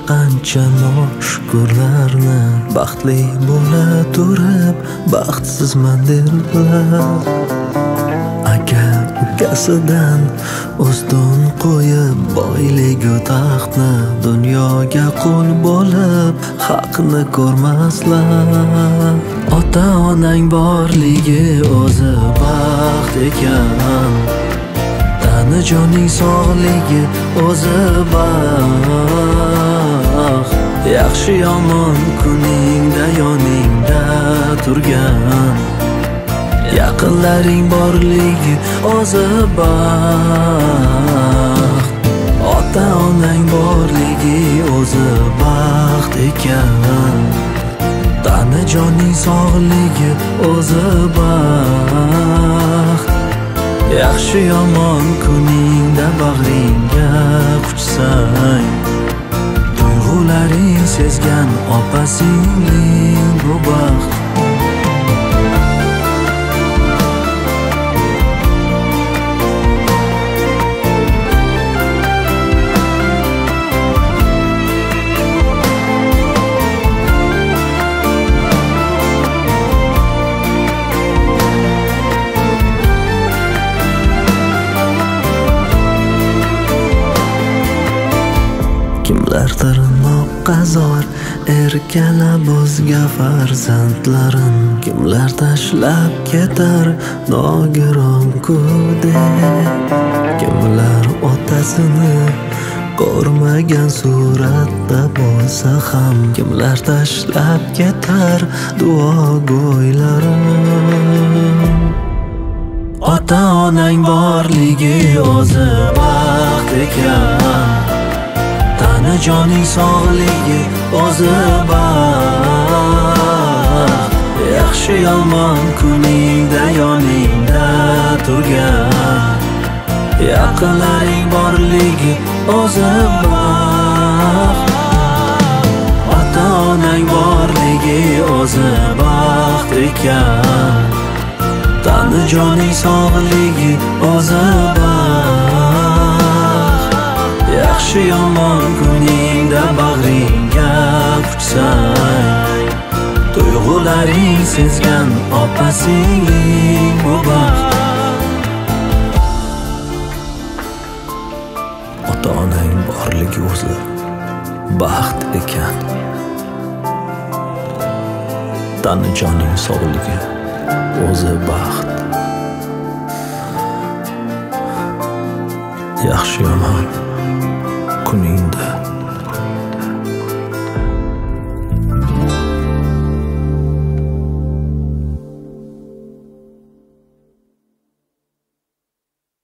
qancha noshukurlarni baxtli bo'la turib baxtsizman derlar. Aka ukasidan ustun qo'yib boyligu taxtni dunyoga qul bo'lib haqni ko'rmaslar. Ota onang borligi o'zi baxt ekan, tani joning sog'ligi o'zi baxt. Yaxshi yomon kuningda yoningda turgan yaqinlaring borligi o'zi baxt. Ota onang borligi o'zi baxt ekan, tani joning sog'ligi o'zi baxt. Yaxshi yomon kuningda bag'ringga quchsang, tuyg'ularing sezgan opa-singling bu baxt. Kimlardir noqazor erkalab o'zga farzandlarin, kimlar tashlab ketar nogiron kuyda, kimlar otasini ko'rmagan suratda bo'lsa ham, kimlar tashlab ketar duogo'ylarin. Ota onang borligi o'zi baxt ekan, tani joning sog'ligi o'zi baxt. Yaxshi yomon kuningda yoningda turgan yaqinlaring borligi o'zi baxt. Ota onang borligi o'zi baxt ekan, tani joning sog'ligi o'zi baxt. Yaxshi yomon kuningda bag'ringga quchsang, tuyg'ularing sezgan opa-singling bu baxt. Ota onang borligi o'zi baxt ekan, tani joning sog'ligi o'zi baxt. Yaxshi yomon kuning